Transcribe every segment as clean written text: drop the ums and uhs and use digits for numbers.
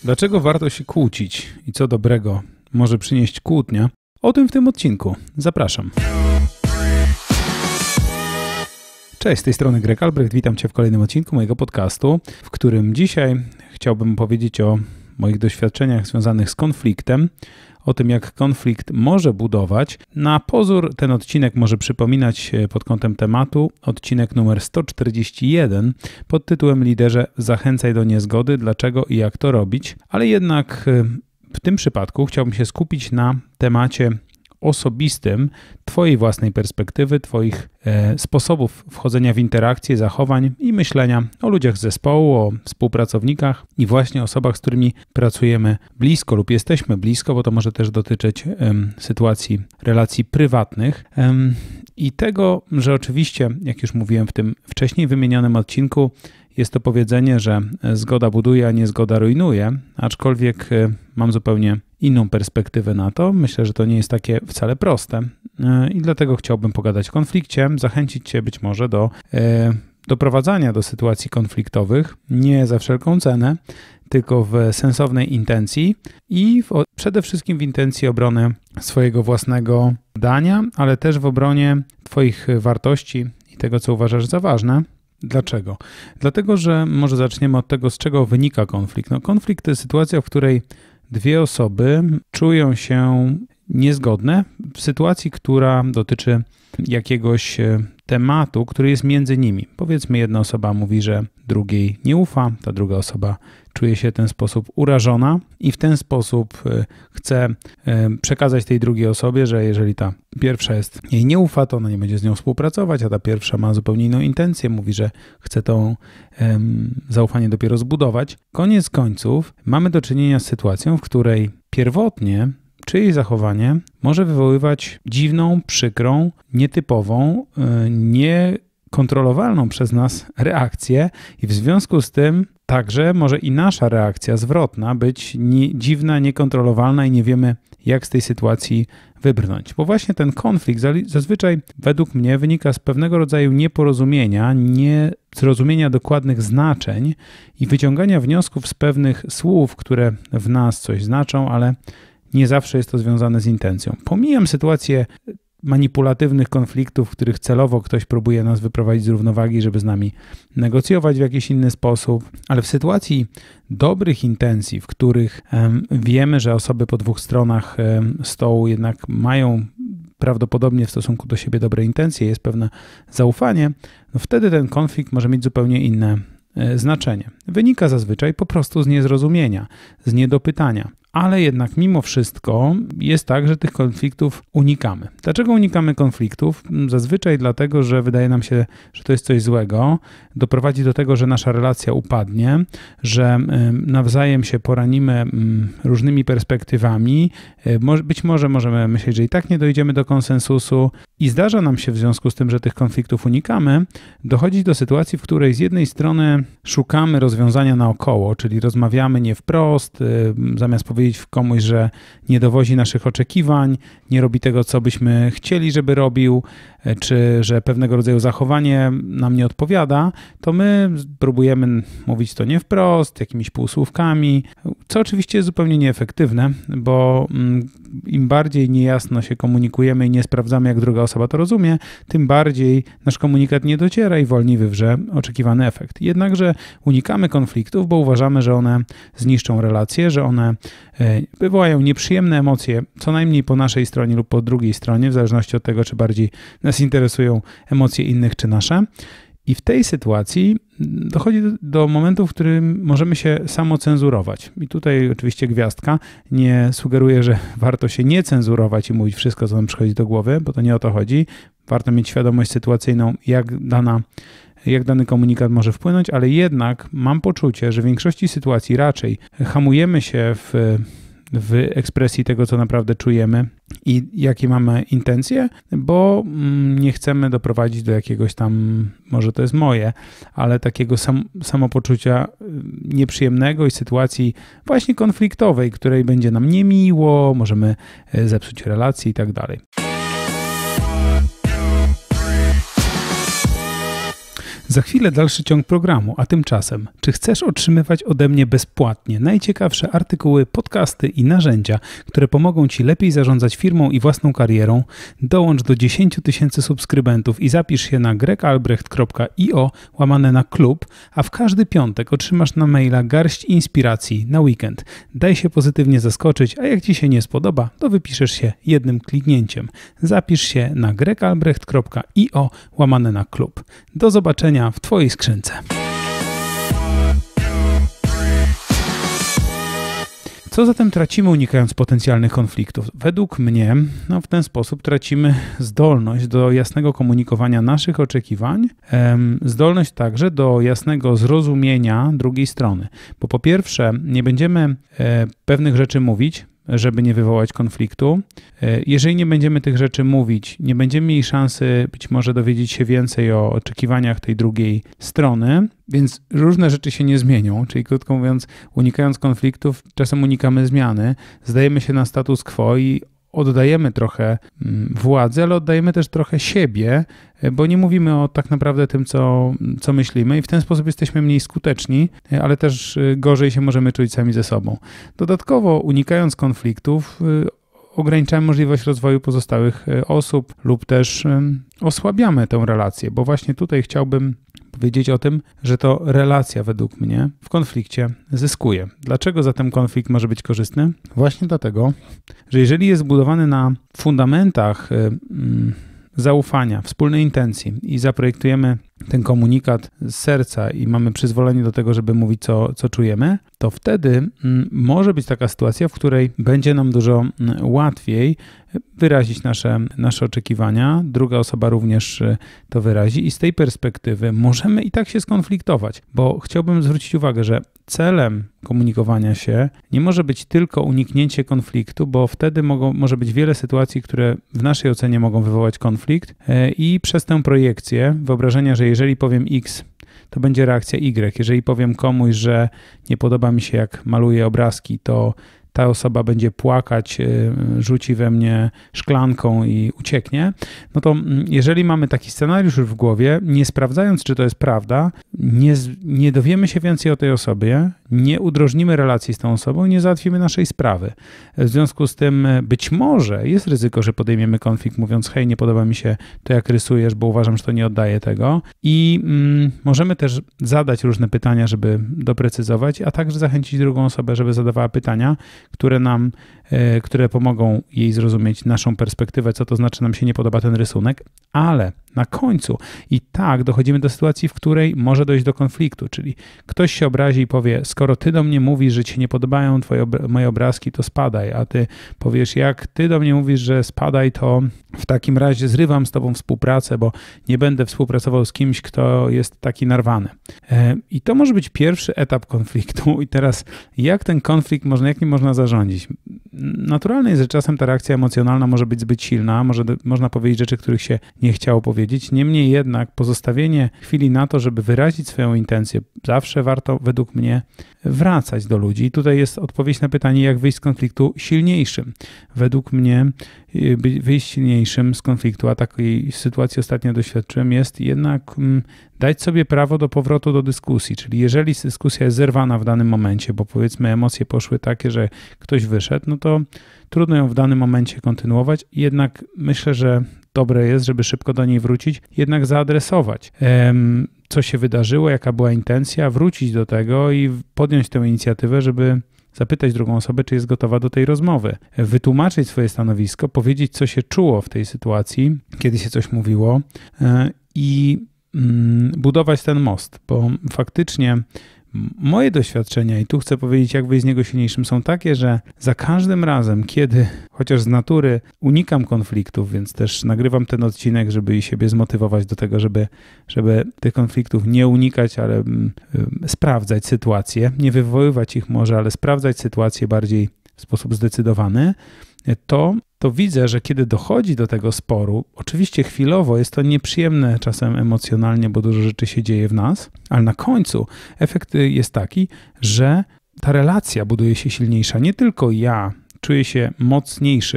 Dlaczego warto się kłócić i co dobrego może przynieść kłótnia? O tym w tym odcinku. Zapraszam. Cześć, z tej strony Greg Albrecht. Witam Cię w kolejnym odcinku mojego podcastu, w którym dzisiaj chciałbym powiedzieć o moich doświadczeniach związanych z konfliktem, o tym, jak konflikt może budować. Na pozór ten odcinek może przypominać pod kątem tematu odcinek numer 141 pod tytułem Liderze zachęcaj do niezgody, dlaczego i jak to robić, ale jednak w tym przypadku chciałbym się skupić na temacie osobistym, Twojej własnej perspektywy, Twoich sposobów wchodzenia w interakcje, zachowań i myślenia o ludziach z zespołu, o współpracownikach i właśnie osobach, z którymi pracujemy blisko lub jesteśmy blisko, bo to może też dotyczyć sytuacji relacji prywatnych i tego, że oczywiście, jak już mówiłem w tym wcześniej wymienionym odcinku, jest to powiedzenie, że zgoda buduje, a nie zgoda rujnuje, aczkolwiek mam zupełnie inną perspektywę na to. Myślę, że to nie jest takie wcale proste i dlatego chciałbym pogadać o konflikcie, zachęcić Cię być może do doprowadzania do sytuacji konfliktowych, nie za wszelką cenę, tylko w sensownej intencji i przede wszystkim w intencji obrony swojego własnego zdania, ale też w obronie Twoich wartości i tego, co uważasz za ważne. Dlaczego? Dlatego, że może zaczniemy od tego, z czego wynika konflikt. Konflikt to jest sytuacja, w której dwie osoby czują się niezgodne w sytuacji, która dotyczy jakiegoś tematu, który jest między nimi. Powiedzmy, jedna osoba mówi, że drugiej nie ufa, ta druga osoba czuje się w ten sposób urażona i w ten sposób chce przekazać tej drugiej osobie, że jeżeli ta pierwsza jej nie ufa, to ona nie będzie z nią współpracować, a ta pierwsza ma zupełnie inną intencję, mówi, że chce to zaufanie dopiero zbudować. Koniec końców mamy do czynienia z sytuacją, w której pierwotnie czyjeś zachowanie może wywoływać dziwną, przykrą, nietypową, niekontrolowalną przez nas reakcję i w związku z tym także może i nasza reakcja zwrotna być dziwna, niekontrolowalna i nie wiemy, jak z tej sytuacji wybrnąć. Bo właśnie ten konflikt zazwyczaj według mnie wynika z pewnego rodzaju nieporozumienia, niezrozumienia dokładnych znaczeń i wyciągania wniosków z pewnych słów, które w nas coś znaczą, ale nie zawsze jest to związane z intencją. Pomijam sytuację manipulatywnych konfliktów, w których celowo ktoś próbuje nas wyprowadzić z równowagi, żeby z nami negocjować w jakiś inny sposób, ale w sytuacji dobrych intencji, w których wiemy, że osoby po dwóch stronach stołu jednak mają prawdopodobnie w stosunku do siebie dobre intencje, jest pewne zaufanie, wtedy ten konflikt może mieć zupełnie inne znaczenie. Wynika zazwyczaj po prostu z niezrozumienia, z niedopytania. Ale jednak mimo wszystko jest tak, że tych konfliktów unikamy. Dlaczego unikamy konfliktów? Zazwyczaj dlatego, że wydaje nam się, że to jest coś złego, doprowadzi do tego, że nasza relacja upadnie, że nawzajem się poranimy różnymi perspektywami. Być może możemy myśleć, że i tak nie dojdziemy do konsensusu i zdarza nam się w związku z tym, że tych konfliktów unikamy, dochodzić do sytuacji, w której z jednej strony szukamy rozwiązania naokoło, czyli rozmawiamy nie wprost, zamiast powiedzieć komuś, że nie dowozi naszych oczekiwań, nie robi tego, co byśmy chcieli, żeby robił, czy że pewnego rodzaju zachowanie nam nie odpowiada, to my próbujemy mówić to nie wprost, jakimiś półsłówkami, co oczywiście jest zupełnie nieefektywne, bo im bardziej niejasno się komunikujemy i nie sprawdzamy, jak druga osoba to rozumie, tym bardziej nasz komunikat nie dociera i wolniej wywrze oczekiwany efekt. Jednakże unikamy konfliktów, bo uważamy, że one zniszczą relacje, że one wywołają nieprzyjemne emocje, co najmniej po naszej stronie lub po drugiej stronie, w zależności od tego, czy bardziej nas interesują emocje innych, czy nasze. I w tej sytuacji dochodzi do momentu, w którym możemy się samocenzurować. I tutaj oczywiście gwiazdka. Nie sugeruję, że warto się nie cenzurować i mówić wszystko, co nam przychodzi do głowy, bo to nie o to chodzi. Warto mieć świadomość sytuacyjną, jak dany komunikat może wpłynąć, ale jednak mam poczucie, że w większości sytuacji raczej hamujemy się w ekspresji tego, co naprawdę czujemy i jakie mamy intencje, bo nie chcemy doprowadzić do jakiegoś tam, może to jest moje, ale takiego samopoczucia nieprzyjemnego i sytuacji właśnie konfliktowej, której będzie nam niemiło, możemy zepsuć relacje i tak dalej. Za chwilę dalszy ciąg programu, a tymczasem, czy chcesz otrzymywać ode mnie bezpłatnie najciekawsze artykuły, podcasty i narzędzia, które pomogą Ci lepiej zarządzać firmą i własną karierą? Dołącz do 10 000 subskrybentów i zapisz się na gregalbrecht.io/klub, a w każdy piątek otrzymasz na maila garść inspiracji na weekend. Daj się pozytywnie zaskoczyć, a jak Ci się nie spodoba, to wypiszesz się jednym kliknięciem. Zapisz się na gregalbrecht.io/klub. Do zobaczenia w Twojej skrzynce. Co zatem tracimy, unikając potencjalnych konfliktów? Według mnie w ten sposób tracimy zdolność do jasnego komunikowania naszych oczekiwań, zdolność także do jasnego zrozumienia drugiej strony. Bo po pierwsze, nie będziemy pewnych rzeczy mówić, żeby nie wywołać konfliktu. Jeżeli nie będziemy tych rzeczy mówić, nie będziemy mieli szansy być może dowiedzieć się więcej o oczekiwaniach tej drugiej strony, więc różne rzeczy się nie zmienią, czyli krótko mówiąc, unikając konfliktów, czasem unikamy zmiany, zdajemy się na status quo i oddajemy trochę władzy, ale oddajemy też trochę siebie, bo nie mówimy o tak naprawdę tym, co myślimy i w ten sposób jesteśmy mniej skuteczni, ale też gorzej się możemy czuć sami ze sobą. Dodatkowo, unikając konfliktów, ograniczamy możliwość rozwoju pozostałych osób lub też osłabiamy tę relację, bo właśnie tutaj chciałbym powiedzieć o tym, że to relacja według mnie w konflikcie zyskuje. Dlaczego zatem konflikt może być korzystny? Właśnie dlatego, że jeżeli jest zbudowany na fundamentach zaufania, wspólnej intencji i zaprojektujemy ten komunikat z serca i mamy przyzwolenie do tego, żeby mówić, co czujemy, to wtedy może być taka sytuacja, w której będzie nam dużo łatwiej wyrazić nasze oczekiwania, druga osoba również to wyrazi i z tej perspektywy możemy i tak się skonfliktować, bo chciałbym zwrócić uwagę, że celem komunikowania się nie może być tylko uniknięcie konfliktu, bo wtedy może być wiele sytuacji, które w naszej ocenie mogą wywołać konflikt i przez tę projekcję wyobrażenia, że jeżeli powiem X, to będzie reakcja Y. Jeżeli powiem komuś, że nie podoba mi się, jak maluję obrazki, to ta osoba będzie płakać, rzuci we mnie szklanką i ucieknie, no to jeżeli mamy taki scenariusz już w głowie, nie sprawdzając, czy to jest prawda, nie dowiemy się więcej o tej osobie, nie udrożnimy relacji z tą osobą, nie załatwimy naszej sprawy. W związku z tym być może jest ryzyko, że podejmiemy konflikt mówiąc, hej, nie podoba mi się to, jak rysujesz, bo uważam, że to nie oddaje tego i możemy też zadać różne pytania, żeby doprecyzować, a także zachęcić drugą osobę, żeby zadawała pytania, które pomogą jej zrozumieć naszą perspektywę, co to znaczy nam się nie podoba ten rysunek, ale na końcu i tak dochodzimy do sytuacji, w której może dojść do konfliktu, czyli ktoś się obrazi i powie, skoro ty do mnie mówisz, że ci nie podobają moje obrazki, to spadaj, a ty powiesz, jak ty do mnie mówisz, że spadaj, to w takim razie zrywam z tobą współpracę, bo nie będę współpracował z kimś, kto jest taki narwany. I to może być pierwszy etap konfliktu i teraz jak ten konflikt jak nim można zarządzić? Naturalne jest, że czasem ta reakcja emocjonalna może być zbyt silna, można powiedzieć rzeczy, których się nie chciało powiedzieć, niemniej jednak pozostawienie chwili na to, żeby wyrazić swoją intencję, zawsze warto według mnie wracać do ludzi. I tutaj jest odpowiedź na pytanie, jak wyjść z konfliktu silniejszym. Według mnie wyjść silniejszym z konfliktu, a takiej sytuacji ostatnio doświadczyłem, jest jednak dać sobie prawo do powrotu do dyskusji, czyli jeżeli dyskusja jest zerwana w danym momencie, bo powiedzmy emocje poszły takie, że ktoś wyszedł, no to trudno ją w danym momencie kontynuować, jednak myślę, że dobre jest, żeby szybko do niej wrócić, jednak zaadresować, co się wydarzyło, jaka była intencja, wrócić do tego i podjąć tę inicjatywę, żeby zapytać drugą osobę, czy jest gotowa do tej rozmowy, wytłumaczyć swoje stanowisko, powiedzieć, co się czuło w tej sytuacji, kiedy się coś mówiło i budować ten most, bo faktycznie moje doświadczenia, i tu chcę powiedzieć, jak wyjść z niego silniejszym, są takie, że za każdym razem, kiedy chociaż z natury unikam konfliktów, więc też nagrywam ten odcinek, żeby siebie zmotywować do tego, żeby tych konfliktów nie unikać, ale sprawdzać sytuację, nie wywoływać ich może, ale sprawdzać sytuację bardziej w sposób zdecydowany, to widzę, że kiedy dochodzi do tego sporu, oczywiście chwilowo jest to nieprzyjemne czasem emocjonalnie, bo dużo rzeczy się dzieje w nas, ale na końcu efekt jest taki, że ta relacja buduje się silniejsza. Nie tylko ja czuję się mocniejszy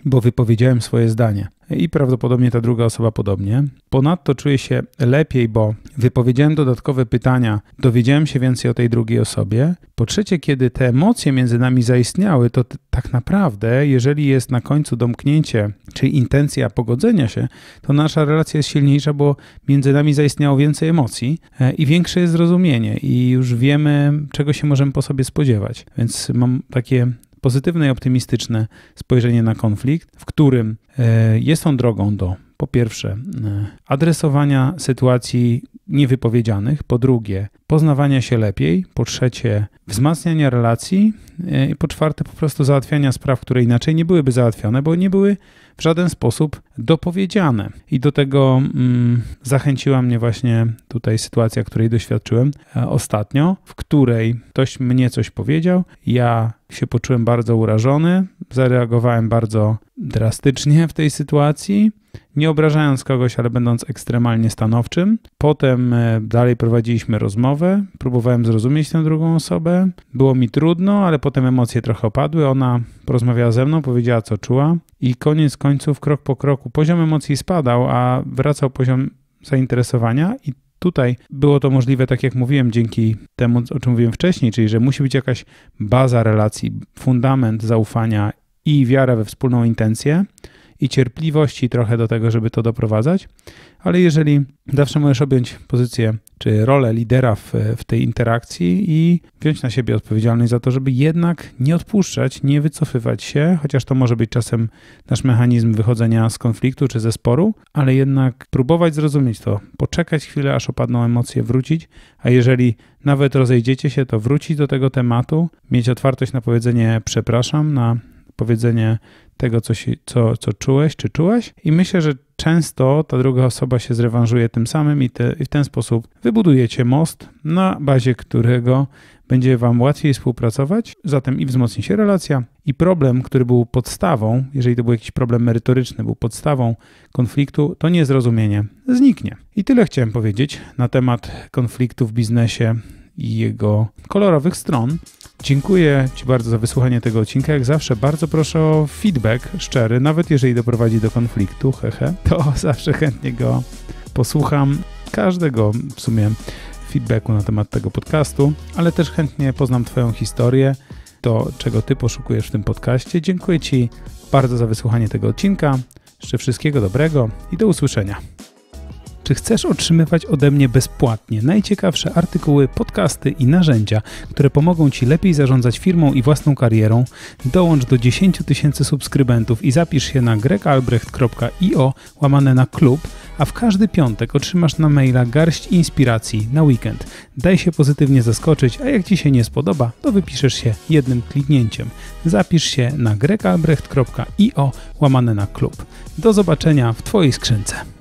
bo wypowiedziałem swoje zdanie. I prawdopodobnie ta druga osoba podobnie. Ponadto czuję się lepiej, bo wypowiedziałem dodatkowe pytania, dowiedziałem się więcej o tej drugiej osobie. Po trzecie, kiedy te emocje między nami zaistniały, to tak naprawdę, jeżeli jest na końcu domknięcie, czyli intencja pogodzenia się, to nasza relacja jest silniejsza, bo między nami zaistniało więcej emocji i większe jest zrozumienie i już wiemy, czego się możemy po sobie spodziewać. Więc mam takie pozytywne i optymistyczne spojrzenie na konflikt, w którym jest on drogą do, po pierwsze, adresowania sytuacji niewypowiedzianych, po drugie, poznawania się lepiej, po trzecie, wzmacniania relacji i po czwarte, po prostu załatwiania spraw, które inaczej nie byłyby załatwione, bo nie były w żaden sposób dopowiedziane. I do tego zachęciła mnie właśnie tutaj sytuacja, której doświadczyłem ostatnio, w której ktoś mnie coś powiedział, ja się poczułem bardzo urażony, zareagowałem bardzo drastycznie w tej sytuacji, nie obrażając kogoś, ale będąc ekstremalnie stanowczym. Potem dalej prowadziliśmy rozmowę, próbowałem zrozumieć tę drugą osobę. Było mi trudno, ale potem emocje trochę opadły. Ona porozmawiała ze mną, powiedziała, co czuła i koniec końców, krok po kroku, poziom emocji spadał, a wracał poziom zainteresowania i tutaj było to możliwe, tak jak mówiłem, dzięki temu, o czym mówiłem wcześniej, czyli że musi być jakaś baza relacji, fundament zaufania i wiara we wspólną intencję i cierpliwości trochę do tego, żeby to doprowadzać, ale jeżeli zawsze możesz objąć pozycję czy rolę lidera w tej interakcji i wziąć na siebie odpowiedzialność za to, żeby jednak nie odpuszczać, nie wycofywać się, chociaż to może być czasem nasz mechanizm wychodzenia z konfliktu czy ze sporu, ale jednak próbować zrozumieć to, poczekać chwilę, aż opadną emocje, wrócić, a jeżeli nawet rozejdziecie się, to wrócić do tego tematu, mieć otwartość na powiedzenie przepraszam, na powiedzenie tego, co czułeś, czy czułaś i myślę, że często ta druga osoba się zrewanżuje tym samym i w ten sposób wybudujecie most, na bazie którego będzie wam łatwiej współpracować, zatem i wzmocni się relacja i problem, który był podstawą, jeżeli to był jakiś problem merytoryczny, był podstawą konfliktu, to niezrozumienie zniknie. I tyle chciałem powiedzieć na temat konfliktu w biznesie i jego kolorowych stron. Dziękuję Ci bardzo za wysłuchanie tego odcinka. Jak zawsze bardzo proszę o feedback szczery, nawet jeżeli doprowadzi do konfliktu, to zawsze chętnie go posłucham. Każdego w sumie feedbacku na temat tego podcastu, ale też chętnie poznam Twoją historię, to czego Ty poszukujesz w tym podcaście. Dziękuję Ci bardzo za wysłuchanie tego odcinka. Życzę wszystkiego dobrego i do usłyszenia. Czy chcesz otrzymywać ode mnie bezpłatnie najciekawsze artykuły, podcasty i narzędzia, które pomogą Ci lepiej zarządzać firmą i własną karierą? Dołącz do 10 000 subskrybentów i zapisz się na gregalbrecht.io/klub, a w każdy piątek otrzymasz na maila garść inspiracji na weekend. Daj się pozytywnie zaskoczyć, a jak Ci się nie spodoba, to wypiszesz się jednym kliknięciem. Zapisz się na gregalbrecht.io/klub. Do zobaczenia w Twojej skrzynce.